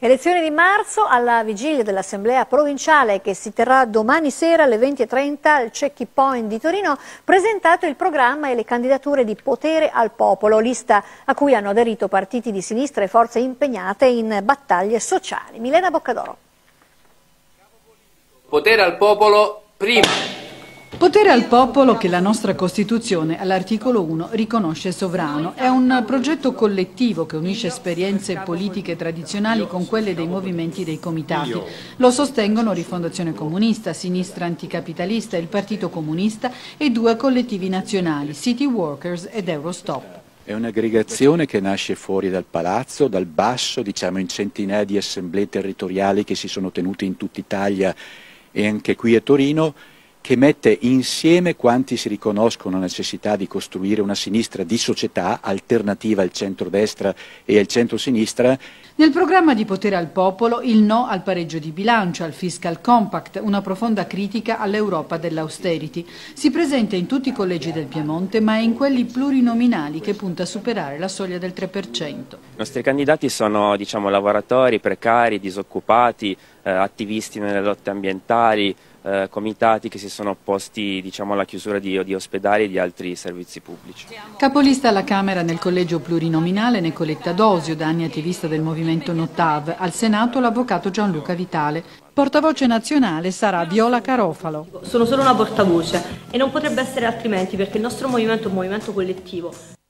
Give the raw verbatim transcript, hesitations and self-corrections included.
Elezioni di marzo, alla vigilia dell'Assemblea provinciale che si terrà domani sera alle venti e trenta al Checky Point di Torino, presentato il programma e le candidature di Potere al Popolo, lista a cui hanno aderito partiti di sinistra e forze impegnate in battaglie sociali. Milena Boccadoro. Potere al Popolo, prima. Potere al popolo che la nostra Costituzione all'articolo uno riconosce sovrano. È un progetto collettivo che unisce esperienze politiche tradizionali con quelle dei movimenti dei comitati. Lo sostengono Rifondazione Comunista, Sinistra Anticapitalista, il Partito Comunista e due collettivi nazionali, City Workers ed Eurostop. È un'aggregazione che nasce fuori dal palazzo, dal basso, diciamo in centinaia di assemblee territoriali che si sono tenute in tutta Italia e anche qui a Torino, che mette insieme quanti si riconoscono la necessità di costruire una sinistra di società alternativa al centrodestra e al centrosinistra. Nel programma di Potere al Popolo il no al pareggio di bilancio, al fiscal compact, una profonda critica all'Europa dell'austerity. Si presenta in tutti i collegi del Piemonte, ma è in quelli plurinominali che punta a superare la soglia del tre per cento. I nostri candidati sono, diciamo, lavoratori, precari, disoccupati, eh, attivisti nelle lotte ambientali, Eh, comitati che si sono opposti, diciamo, alla chiusura di, di ospedali e di altri servizi pubblici. Capolista alla Camera nel collegio plurinominale Nicoletta Dosio, da anni attivista del movimento Notav, al Senato l'avvocato Gianluca Vitale. Portavoce nazionale sarà Viola Carofalo. Sono solo una portavoce e non potrebbe essere altrimenti, perché il nostro movimento è un movimento collettivo.